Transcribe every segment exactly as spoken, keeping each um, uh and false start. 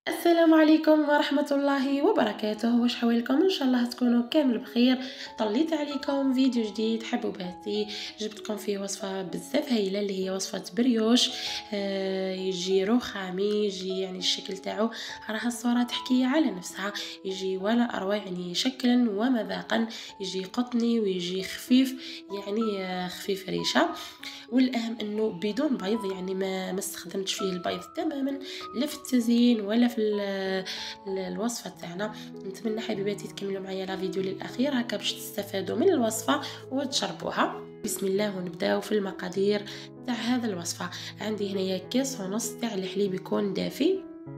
السلام عليكم ورحمة الله وبركاته. واش حوالكم؟ ان شاء الله تكونوا كامل بخير. طليت عليكم فيديو جديد حبوباتي، جبتكم فيه وصفة بزاف هايلة اللي هي وصفة بريوش. آه يجي رخامي، يجي يعني الشكل تاعو راح الصورة تحكي على نفسها، يجي ولا اروع يعني شكلا ومذاقا، يجي قطني ويجي خفيف، يعني آه خفيف ريشة. والاهم انه بدون بيض، يعني ما ما استخدمتش فيه البيض تماما، لا في التزيين ولا في ال- ال- الوصفه تاعنا. نتمنى حبيباتي تكملوا معايا لا فيديو للاخير هكا باش تستفادوا من الوصفه وتجربوها. بسم الله ونبداو في المقادير تاع هذا الوصفه. عندي هنايا كيس ونص تاع الحليب يكون دافي.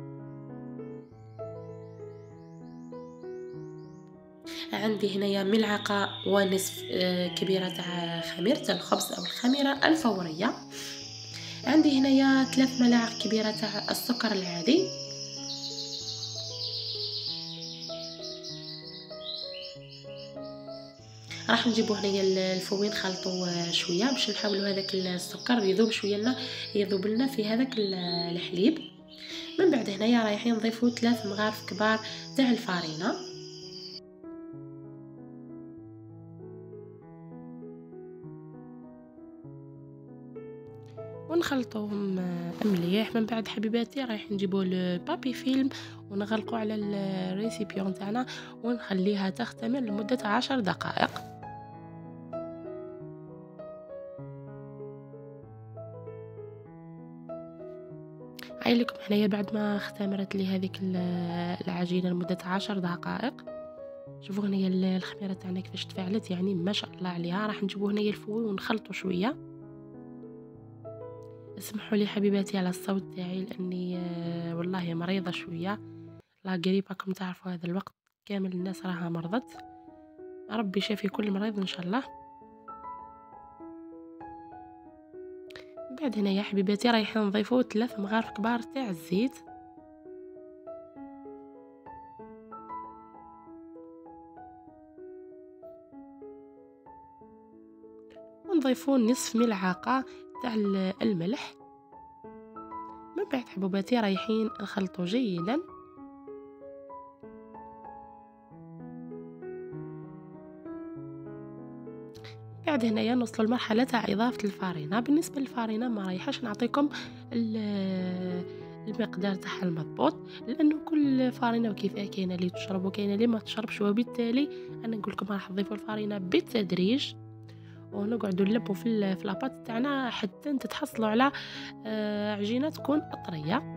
عندي هنايا ملعقه ونصف آه، كبيره تاع خميره الخبز او الخميره الفوريه. عندي هنايا ثلاث ملاعق كبيرة تاع السكر العادي. راح نجيبو هنايا الفوين نخلطو شويه باش نحاولوا هذاك السكر يذوب شويه لنا، يذوب لنا في هذاك الحليب. من بعد هنايا رايحين نضيفو ثلاث مغارف كبار تاع الفارينه. ونخلطوهم مليح. من بعد حبيباتي رايح نجيبو البابي فيلم ونغلقو على الريسيبيون تاعنا ونخليها تختمر لمده عشر دقائق. عايلكم هنايا بعد ما اختمرت لي هذيك العجينه لمده عشر دقائق. شوفوا هنايا الخميره تاعنا كيفاش تفاعلت، يعني ما شاء الله عليها. راح نجيبو هنايا الفوي ونخلطو شويه. اسمحوا لي حبيباتي على الصوت تاعي لاني آه، والله مريضه شويه. لا قريب راكم تعرفوا هذا الوقت كامل الناس راها مرضت. ربي شافي كل مريض ان شاء الله. بعد هنا يا حبيباتي رايحين نضيفو ثلاث مغارف كبار تاع الزيت. ونضيفو نصف ملعقه تاع الملح. من بعد حبوباتي رايحين نخلطو جيدا. بعد هنايا نوصلوا لمرحله تاع اضافه الفارينه. بالنسبه للفارينه ما رايحاش نعطيكم ال- المقدار تاعها المضبوط، لانه كل فارينه وكيفاه، كاينه اللي تشرب وكاينه اللي ما تشربش، وبالتالي انا نقول لكم راح تضيفوا الفارينه بالتدريج ونقعدوا نلبوا في ال- في لاباط تاعنا حتى تتحصلوا على آه، عجينه تكون طريه.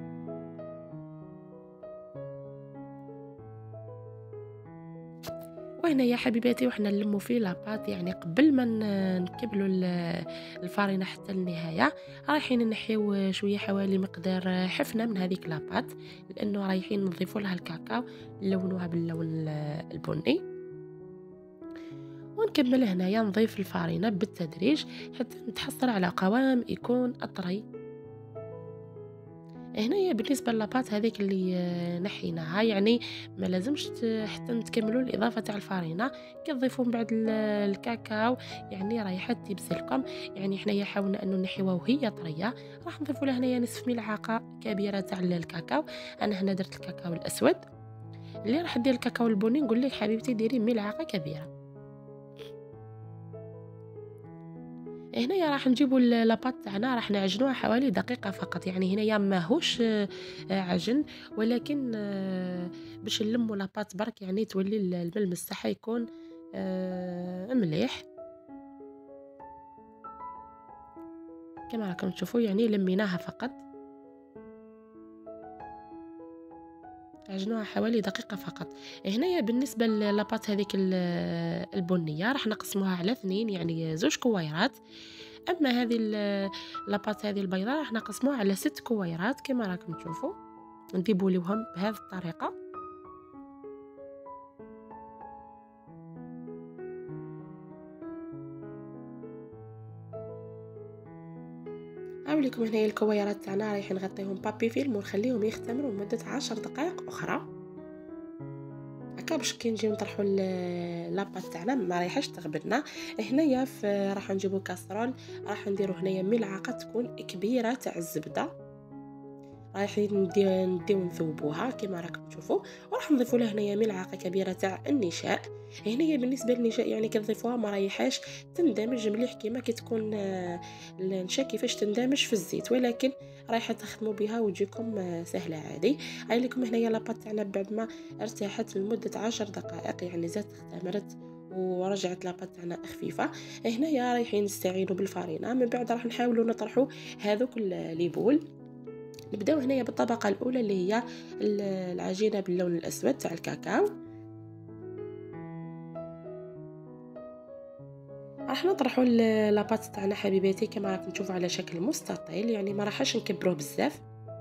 وهنا يا حبيباتي وحنا نلمو فيه لاباط، يعني قبل ما ن- نكبلوا ال- الفارينه حتى النهايه رايحين نحيو شويه حوالي مقدار حفنه من هذيك لاباط، لانه رايحين نضيفوا لها الكاكاو نلونوها باللون ال- البني. ونكمل هنايا نضيف الفارينه بالتدريج حتى نتحصل على قوام يكون اطري. هنايا بالنسبه للاباط هذيك اللي آه، نحيناها، يعني ما لازمش ت- حتى نتكملوا الاضافه تاع الفارينه. كي تضيفوا من بعد ال- الكاكاو يعني رايحه تبسلكم. يعني حنايا حاولنا انه نحيوها وهي طريه. راح نضيفوا لها هنايا نصف ملعقه كبيره تاع الكاكاو. انا هنا درت الكاكاو الاسود. اللي راح دير الكاكاو البني نقول لك حبيبتي ديري ملعقه كبيره. هنايا راح نجيبوا ال- لاباط تاعنا راح نعجنوها حوالي دقيقة فقط. يعني هنايا ماهوش آه، عجن، ولكن آه، باش نلموا لاباط برك يعني تولي ال- الملمس تاعها يكون آه، مليح. كما راكم تشوفوا يعني لميناها فقط، عجنوها حوالي دقيقة فقط. هنايا بالنسبة للاباط هذيك ال- البنية راح نقسموها على اثنين، يعني زوج كويرات. اما هذه ال- لاباط هذه البيضاء راح نقسموها على ست كويرات كما راكم تشوفوا. نديبوليوهم بهذه الطريقة. هاوليكم هنايا الكويرات تاعنا رايح نغطيهم بابي فيلم ونخليهم يختمروا لمدة عشر دقائق أخرى هكا باش كي نجيو نطرحوا ال- لاباط تاعنا ما رايحاش تغبرنا. هنايا في راح نجيبو كاسرول، راح نديرو هنايا ملعقة تكون كبيرة تاع الزبدة. رايحين ندي- نديو نذوبوها كما راكم تشوفوا. وراح نضيفوا له هنايا ملعقه كبيره تاع النشاء. هنايا بالنسبه للنشاء يعني كتضيفوها ما رايحاش تندمج مليح كيما كي تكون آه، النشاء كيفاش تندمج في الزيت، ولكن رايحه تخدموا بها وتجيكم آه، سهله عادي. هاي لكم هنايا لاباط تاعنا بعد ما ارتاحت لمده عشر دقائق، يعني زادت اختمرت ورجعت لاباط تاعنا خفيفه. هنايا رايحين نستعينوا بالفرينه. من بعد راح نحاولوا نطرحوا هذوك لي بول. نبداو هنايا بالطبقه الاولى اللي هي العجينه باللون الاسود تاع الكاكاو. راح نطرحوا لاباط تاعنا حبيباتي كما راكم تشوفوا على شكل مستطيل، يعني ما راحش نكبروه بزاف.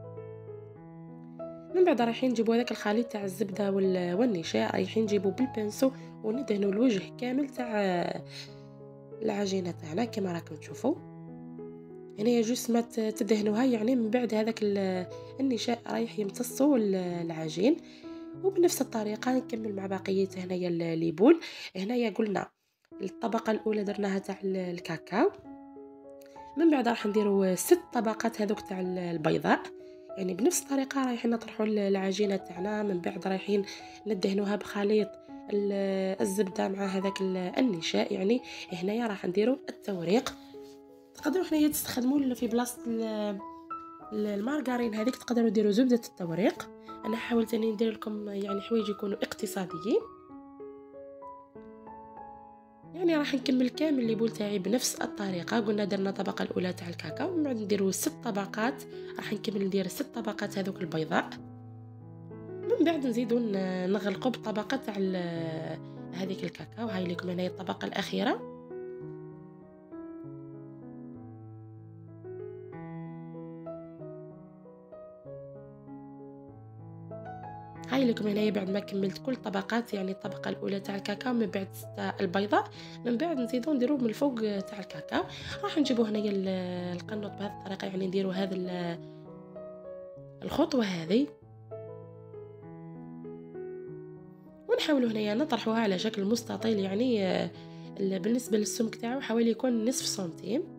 من بعد رايحين نجيبوا هذاك الخليط تاع الزبده والنشاء، رايحين نجيبوا بالبنسو وندهنوا الوجه كامل تاع العجينه تاعنا كما راكم تشوفوا. يعني جوست ما تدهنوها، يعني من بعد هذاك النشاء رايح يمتصوا العجين. وبنفس الطريقه نكمل مع بقيه هنايا الليبول. هنايا قلنا الطبقه الاولى درناها تاع الكاكاو. من بعد راح نديروا ست طبقات هذوك تاع البيضاء، يعني بنفس الطريقه رايحين نطرحوا العجينه تاعنا. من بعد رايحين ندهنوها بخليط الزبده مع هذاك النشاء. يعني هنايا راح نديروا التوريق. تقدروا هنايا تستخدموا في بلاصه المارغرين هذيك تقدروا ديروا زبده التوريق. انا حاولت اني ندير لكم يعني حوايج يكونوا اقتصاديين. يعني راح نكمل كامل الليبول تاعي بنفس الطريقه. قلنا درنا الطبقه الاولى تاع الكاكاو، من بعد نديروا ست طبقات. راح نكمل ندير ست طبقات هذوك البيضاء. من بعد نزيدوا نغلقوا بالطبقه تاع هذيك الكاكاو. هاي لكم هنا الطبقه الاخيره. هاي لكم هنا بعد ما كملت كل الطبقات، يعني الطبقه الاولى تاع الكاكاو، من بعد البيضاء، من بعد نزيدو نديرو من الفوق تاع الكاكاو. راح نجيبو هنايا القنوط بهذه الطريقه، يعني نديرو هذه الخطوه هذه ونحاولوا هنايا نطرحوها على شكل مستطيل. يعني بالنسبه للسمك تاعو حوالي يكون نصف سنتيم.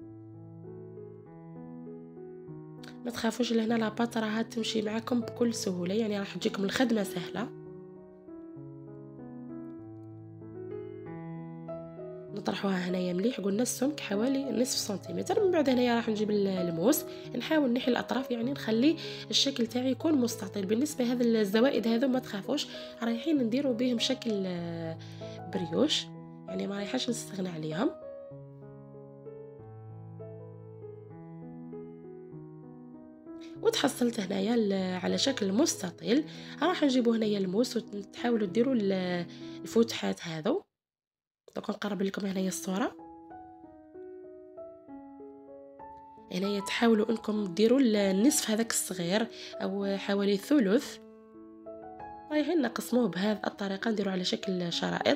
ما تخافوش لهنا لاباط راها تمشي معكم بكل سهوله، يعني راح تجيكم الخدمه سهله. نطرحوها هنايا مليح. قلنا السمك حوالي نصف سنتيمتر. من بعد هنايا راح نجيب الموس، نحاول نحي الاطراف، يعني نخلي الشكل تاعي يكون مستطيل. بالنسبه هذا الزوائد هذو ما تخافوش، رايحين نديروا بهم شكل بريوش، يعني ما رايحاش نستغنى عليهم. وتحصلت هنايا على شكل مستطيل. راح نجيبوا هنايا الموس وتحاولوا ديروا الفتحات هذو. دوك نقرب لكم هنايا الصوره. هنايا تحاولوا انكم ديروا النصف هذاك الصغير او حوالي ثلث. رايحين نقسموه بهذه الطريقه، نديروا على شكل شرائط.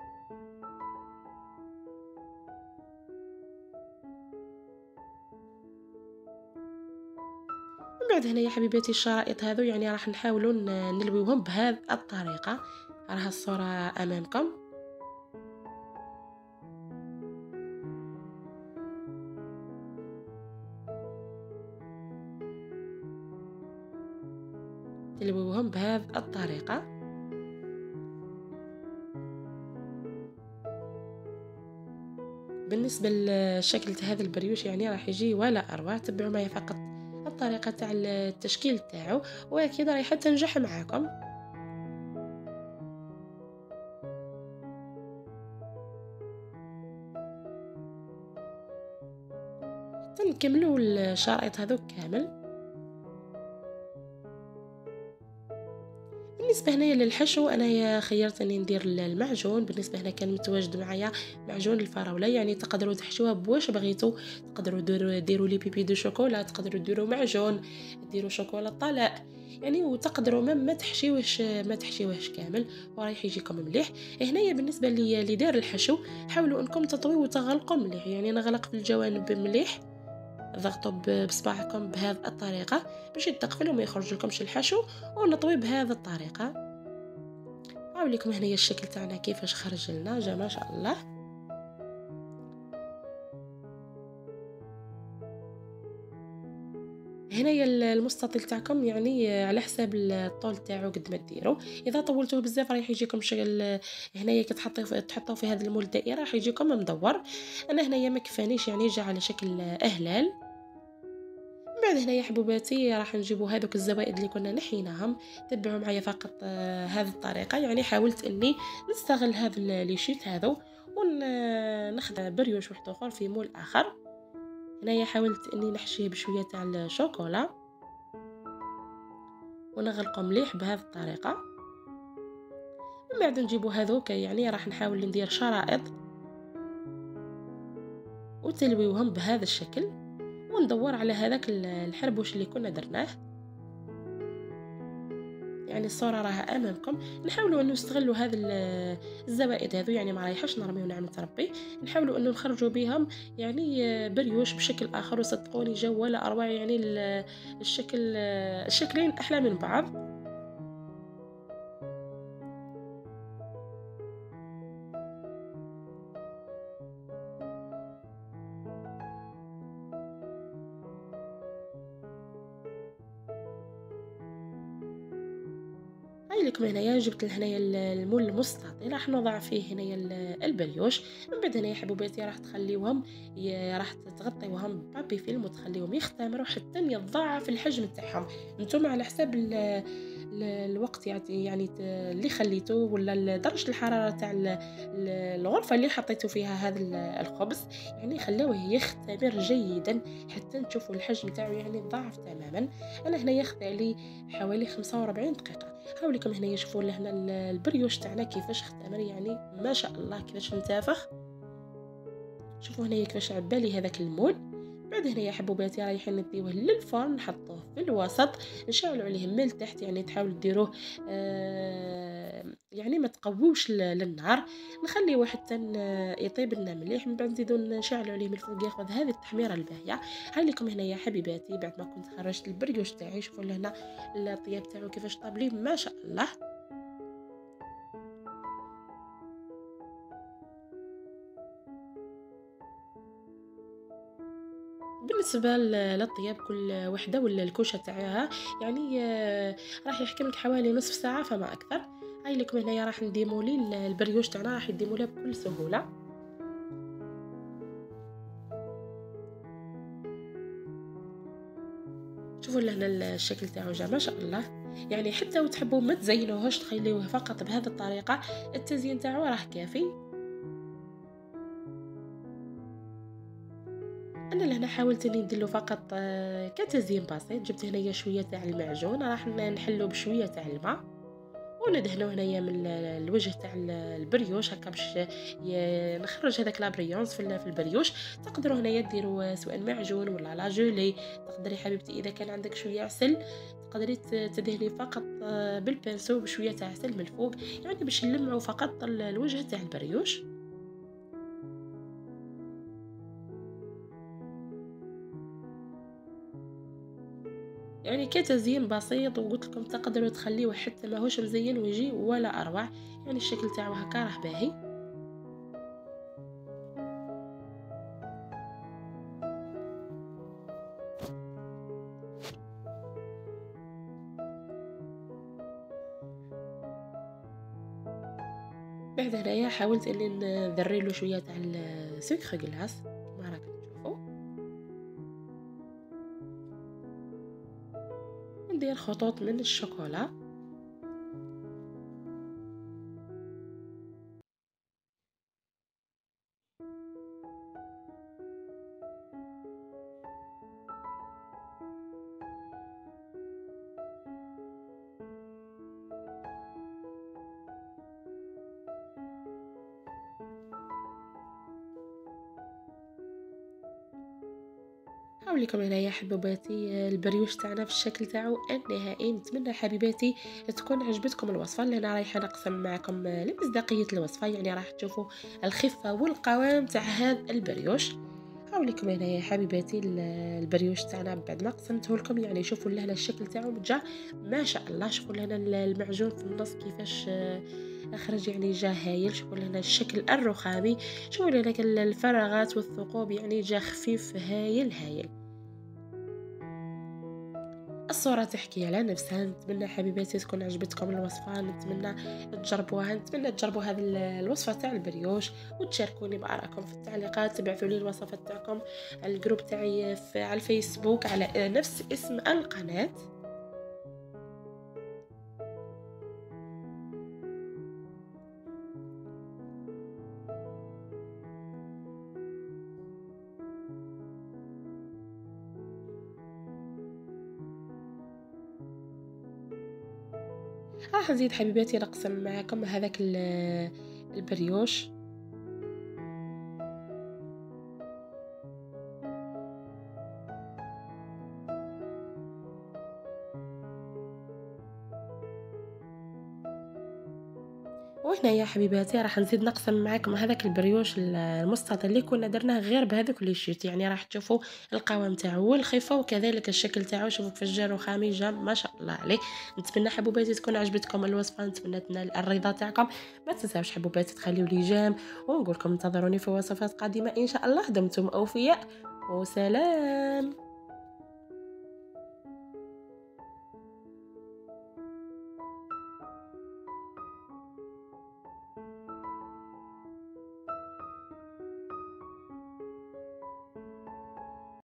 من بعد هنا يا حبيباتي الشرائط هذو يعني راح نحاولوا نلويوهم بهذه الطريقه. راها الصوره امامكم. تلويوهم بهذه الطريقه. بالنسبه للشكل تاع هذا البريوش يعني راح يجي ولا اروع. تبعوا معي فقط الطريقه تاع التشكيل تاعو واكيد راح تنجح معاكم. نكملوا الشرائط هذوك كامل. بالنسبه هنايا للحشو انا خيرت اني ندير المعجون. بالنسبه هنا كان متواجد معايا معجون الفراوله، يعني تقدروا تحشوها بواش بغيتوا. تقدروا ديروا ديروا لي بيبي دو شوكولا، تقدروا ديروا معجون، ديروا شوكولا طلاء يعني. وتقدروا ما ما تحشيوش ما تحشيوهش كامل ورايح يجيكم مليح. هنايا بالنسبه لي اللي دار الحشو حاولوا انكم تطويوا وتغلقوا مليح، يعني نغلق في الجوانب مليح. ضغطوا بصباعكم بهذه الطريقه باش يتقفل وما يخرج لكمش الحشو، ونطوي بهذه الطريقه. هاو لكم هنايا الشكل تاعنا كيفاش خرج لنا، جا ما شاء الله. هنايا ال المستطيل تاعكم يعني على حساب ال الطول تاعو قد ما ديروا. إذا طولتوه بزاف رايح يجيكم شكل هنايا كي تحطيه ف تحطوه في هذا المول الدائرة راح يجيكم مدوّر. أنا هنايا ما كفانيش يعني جا على شكل أهلال. من بعد هنايا حبوباتي راح نجيبو هاذوك الزوائد اللي كنا نحيناهم. تبعوا معايا فقط آه، هذه الطريقة، يعني حاولت إني نستغل هذا ال لي شيت هاذو ون ناخذ بريوش واحد آخر في مول آخر. هنايا حاولت إني نحشيه بشوية تاع الشوكولا ونغلقه مليح بهذه الطريقة. من بعد نجيبو هذوك يعني راح نحاول ندير شرائط وتلويوهم بهذا الشكل وندور على هذاك ال- الحربوش اللي كنا درناه. يعني الصورة راها أمامكم. نحاولوا أنه نستغلوا هذا ال- الزوائد هذو، يعني ما رايحش نرميو نعمة ربي، نحاولوا أنه نخرجوا بهم يعني آه، بريوش بشكل آخر. وصدقوني جو ولا أروع، يعني ال- الشكل آه، الشكلين أحلى من بعض. هاي لكم هنايا جبت هنايا ال- المول المستطيل راح نوضع فيه هنايا ال- البريوش. من بعد هنايا حبوباتي راح تخليوهم ي- راح تغطيوهم ببابي فيلم وتخليهم يختمروا حتى يتضاعف الحجم تاعهم. نتوما على حساب ال ال الوقت يعني يعني ت- اللي خليتوه ولا ال- درجة الحرارة تاع ال- ال- الغرفة اللي حطيتوا فيها هذا ال- الخبز، يعني خلوه يختمر جيدا حتى تشوفوا الحجم تاعو يعني تضاعف تماما. انا هنا ياخذ علي حوالي خمسة وأربعين دقيقة. هاوليكم هنا شوفوا لهنا ال- البريوش تاعنا كيفاش اختمر، يعني ما شاء الله كيفاش منتفخ. شوفوا هنايا كيفاش عبالي هذاك المول. بعد هنايا حبوباتي رايحين نديوه للفرن، نحطوه في الوسط، نشعلوا عليه من التحت، يعني تحاولوا ديروه آه يعني ما تقووش ل- للنار، نخليه حتى ن- يطيب لنا مليح. من بعد نزيدو نشعلوا عليه من الفوق ياخذ هذه التحميره الباهيه. هاي لكم هنايا حبيباتي بعد ما كنت خرجت البريوش تاعي، شوفوا لهنا الطياب تاعو كيفاش طاب لي ما شاء الله. بالنسبة ل- للطياب كل وحدة ولا الكوشة تاعها يعني آه، راح يحكم لك حوالي نصف ساعة فما أكثر. هاي لكم هنايا راح نديمولي ال- البريوش تاعنا راح يديمولها بكل سهولة. شوفوا لهنا ال- الشكل تاعو جا ما شاء الله. يعني حتى وتحبوا ما تزينوهش تخليوه فقط بهذه الطريقة، التزيين تاعو راه كافي. انا لهنا حاولت اني نديرله فقط آه، كتزيين بسيط. جبت هنايا شويه تاع المعجون راح نحلو بشويه تاع الماء وندهنو هنايا من ال- الوجه تاع ال- البريوش هكا باش ي- نخرج هذاك لابريونس في ال- في البريوش. تقدروا هنايا ديروا سواء معجون ولا لا جولي. تقدري حبيبتي اذا كان عندك شويه عسل تقدري ت- تدهني فقط آه، بالبنسو بشويه تاع عسل من الفوق، يعني باش نلمعوا فقط ال- الوجه تاع البريوش. يعني كتزيين بسيط، وقلت لكم تقدروا تخليوه حتى ماهوش مزين ويجي ولا اروع. يعني الشكل تاعو هكا راه باهي. بعد هنايا حاولت اني نذري له شويه تاع السكر غلاس كما راكم تشوفوا. ندير خطوط من الشوكولا. هاوليكم هنايا حبوباتي البريوش تاعنا في الشكل تاعو النهائي. نتمنى حبيباتي تكون عجبتكم الوصفه، لان رايحه نقسم معكم لمصداقيه الوصفه، يعني راح تشوفوا الخفه والقوام تاع هذا البريوش. هاوليكم هنايا حبيباتي ال- البريوش تاعنا بعد ما قسمته لكم، يعني شوفوا لهنا الشكل تاعو جا ما شاء الله. شوفوا لهنا ال- المعجون في النص كيفاش آه، اخرج، يعني جا هايل. شوفوا لهنا الشكل الرخامي، شوفوا لهنا الفراغات والثقوب، يعني جا خفيف هايل هايل. الصورة تحكي على نفسها. نتمنى حبيباتي تكون عجبتكم الوصفة، نتمنى تجربوها، نتمنى تجربوا هذه ال- الوصفة تاع البريوش وتشاركوني بآرائكم في التعليقات. تبعثوا لي الوصفات تاعكم على الجروب تاعي في- على الفيسبوك على نفس اسم القناة. راح نزيد حبيباتي نقسم معكم هذاك ال- البريوش. وهنايا حبيباتي راح نزيد نقسم معاكم هذاك البريوش ال- المستطيل اللي كنا درناه غير بهذوك لي شيت، يعني راح تشوفوا القوام تاعو والخفه وكذلك الشكل تاعو. شوفوا فجر وخامي جام ما شاء الله عليه. نتمنى حبوباتي تكون عجبتكم الوصفه، نتمنى تنال الرضا تاعكم. ما تنساوش حبوباتي تخليوا لي جام، ونقولكم انتظروني في وصفات قادمه ان شاء الله. دمتم اوفياء وسلام.